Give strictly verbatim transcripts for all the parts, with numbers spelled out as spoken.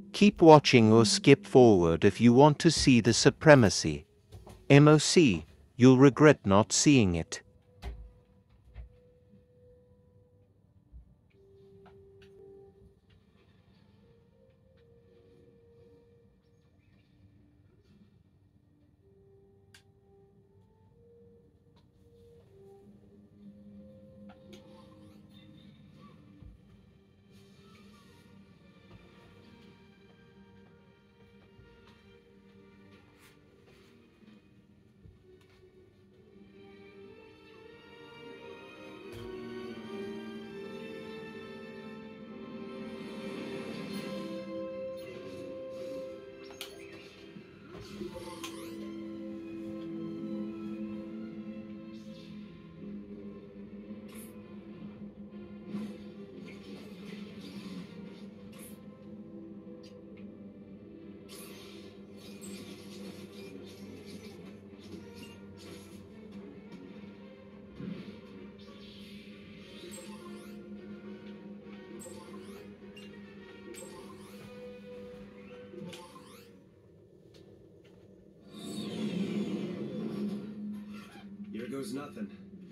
Keep watching or skip forward if you want to see the Supremacy M O C. You'll regret not seeing it. Goes nothing.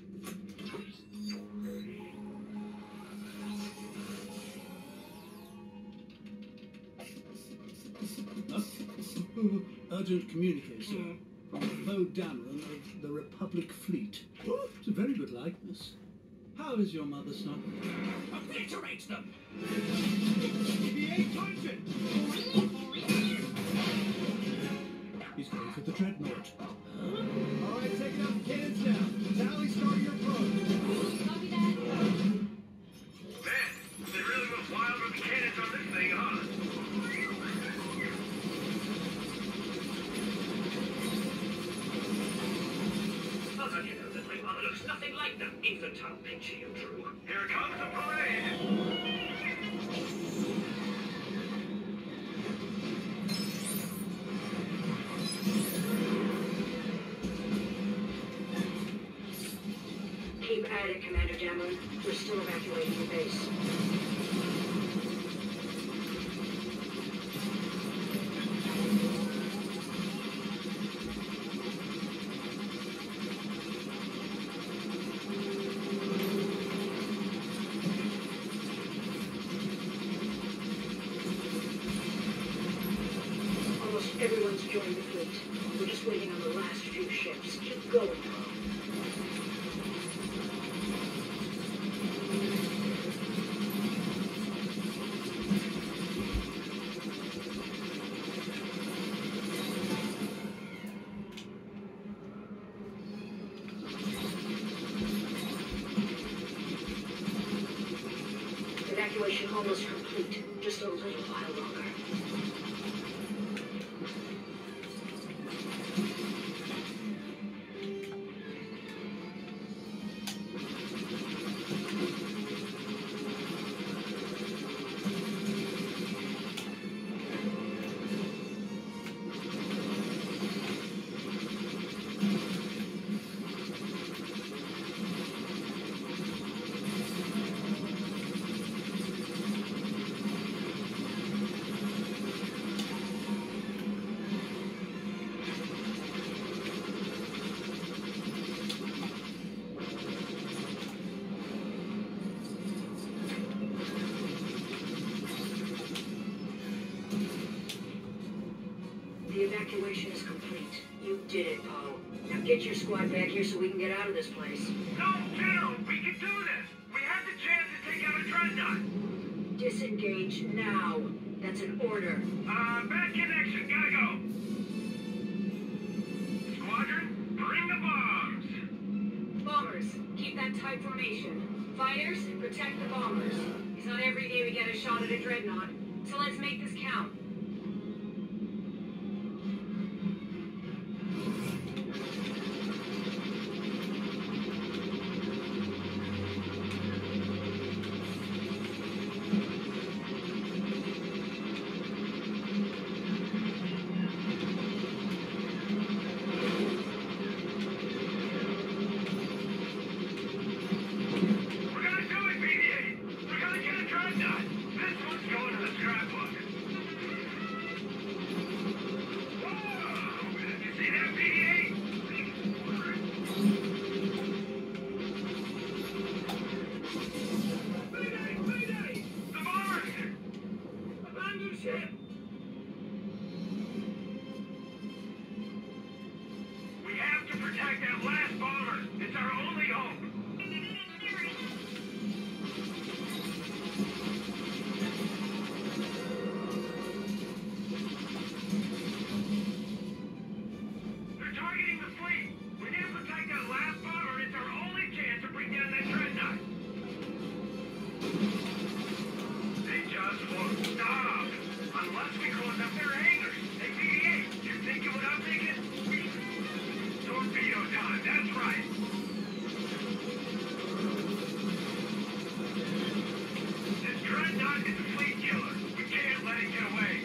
Uh, urgent communique, sir. From Poe Dameron of the Republic Fleet. It's a very good likeness. How is your mother, son? Obliterate them! The eight hundred! He's going for the dreadnought. All right, taking out the cannons now. Tally, start your approach. Copy that. Man, they really went wild with the cannons on this thing, huh? How do you know that my mother looks nothing like that infantile picture you drew? Here comes the parade! Keep at it, Commander Dameron. We're still evacuating the base. Almost everyone's joined the fleet. We're just waiting on the last few ships. Keep going, Poe. Evacuation almost complete. Just a little while longer. The evacuation is complete. You did it, Poe. Now get your squad back here so we can get out of this place. No, General, we can do this! We have the chance to take out a dreadnought! Disengage now. That's an order. Uh, back in action, gotta go! Squadron, bring the bombs! Bombers, keep that tight formation. Fighters, protect the bombers. It's not every day we get a shot at a dreadnought, so let's make this count. We're gonna do it, B B eight! We're gonna get a dreadnought! This one's going to the scrapbook! ship. We have to protect that last bomber. It's our only hope. They're targeting the fleet. We need to protect that last bomber. It's our only chance to bring down that dreadnought. They just won't stop. Unless we close up their hangars. Hey, P D A, you thinking what I'm thinking? Torpedo time, that's right. This dreadnought is a fleet killer. We can't let it get away.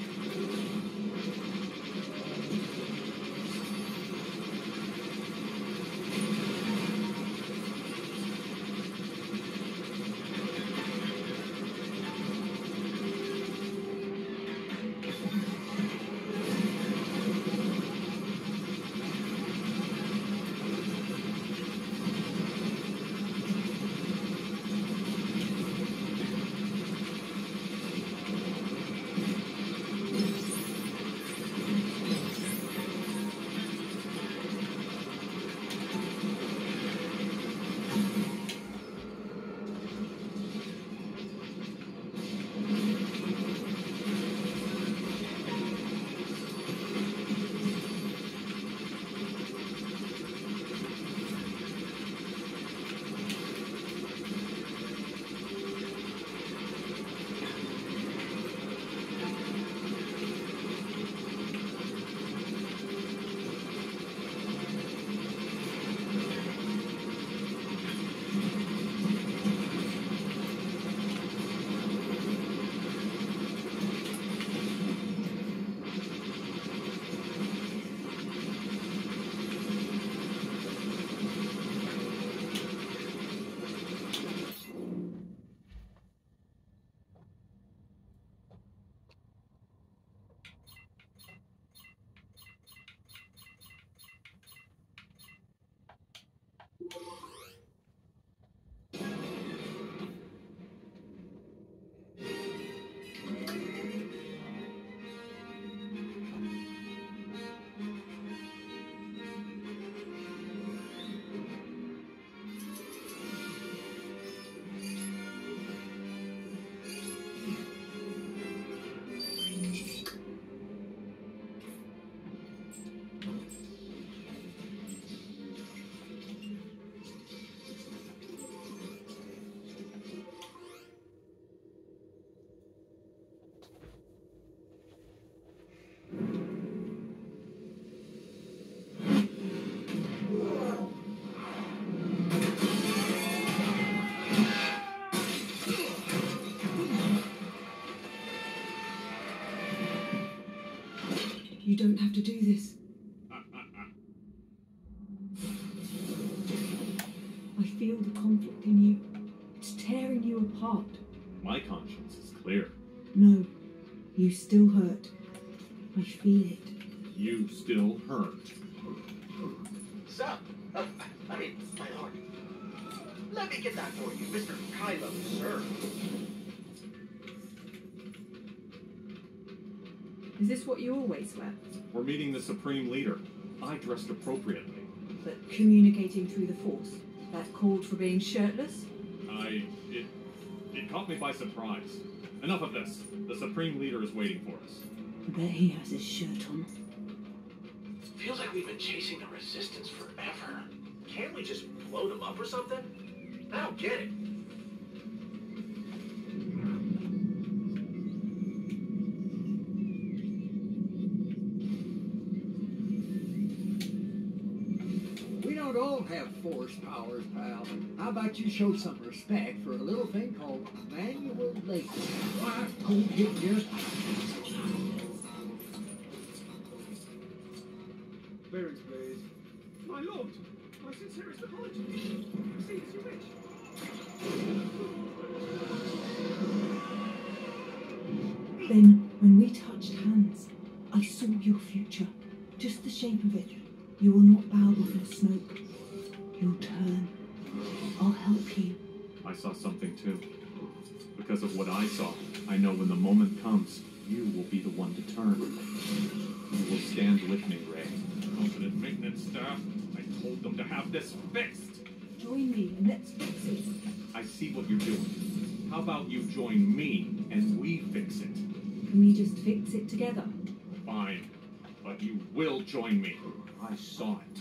You don't have to do this. I feel the conflict in you. It's tearing you apart. My conscience is clear. No, you still hurt. I feel it. You still hurt. Sup? Uh, I mean, my lord. Let me get that for you, Mister Kylo, sir. Is this what you always wear? We're meeting the Supreme Leader. I dressed appropriately. But communicating through the Force, that called for being shirtless? I... it... it caught me by surprise. Enough of this. The Supreme Leader is waiting for us. I bet he has his shirt on. Feels like we've been chasing the Resistance forever. Can't we just blow them up or something? I don't get it. We don't all have force powers, pal. How about you show some respect for a little thing called manual labor? Why, go get just... Clearance, please. My lord, my sincerest apologies. Proceed as you wish. Then, when we touched hands, I saw your future. Just the shape of it. You will not bow before smoke. You'll turn. I'll help you. I saw something too. Because of what I saw, I know when the moment comes, You will be the one to turn. You will stand with me, Ray. Competent maintenance staff. I told them to have this fixed. Join me and let's fix it. I see what you're doing. How about you join me and we fix it? Can we just fix it together? Fine. But you will join me. I saw it.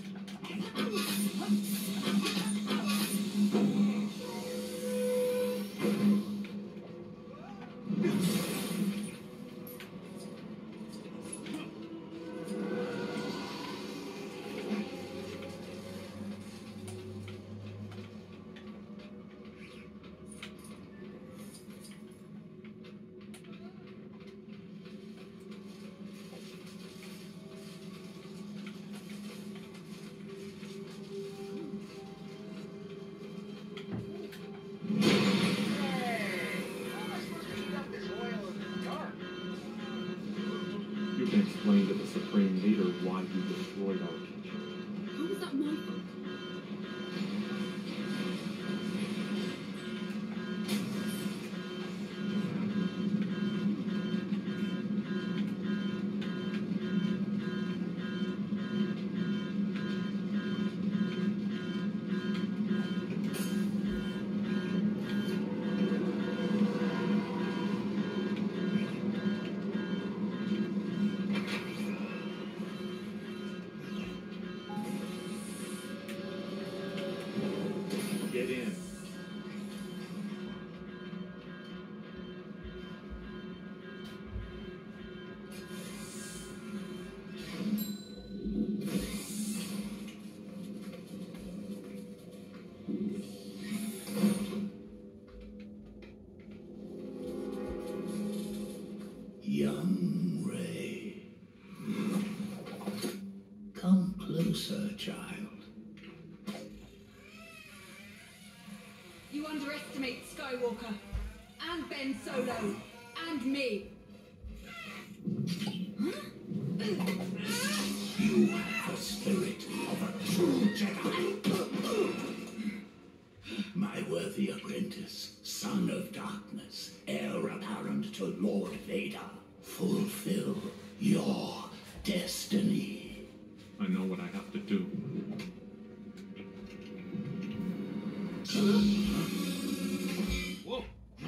You can explain to the Supreme Leader why you destroyed our kitchen. How was that my fault? Get in. Young Ray. Come closer, child. You underestimate Skywalker, and Ben Solo, and me. You have the spirit of a true Jedi. My worthy apprentice, son of darkness, heir apparent to Lord Vader, fulfill your destiny. I know what I have to do. Whoa!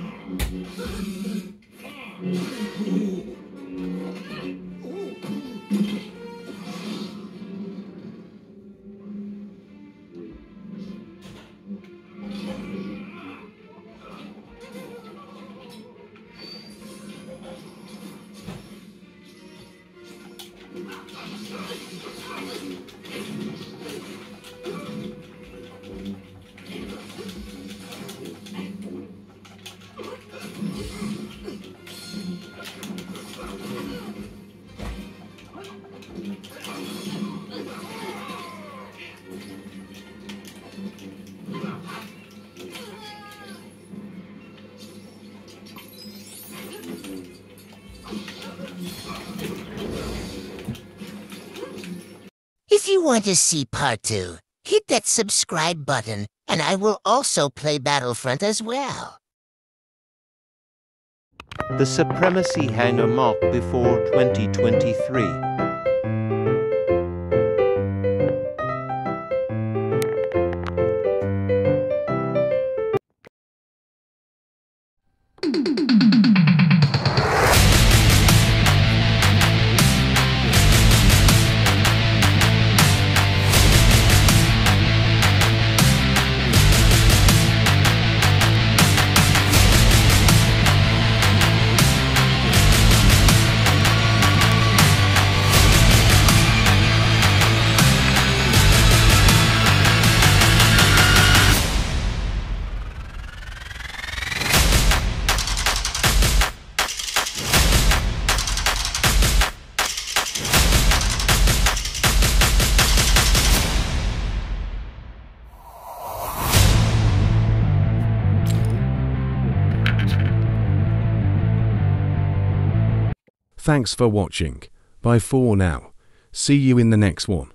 If you want to see part two, hit that subscribe button, and I will also play Battlefront as well. The Supremacy Hangar M O C before twenty twenty-three. Thanks for watching. Bye for now. See you in the next one.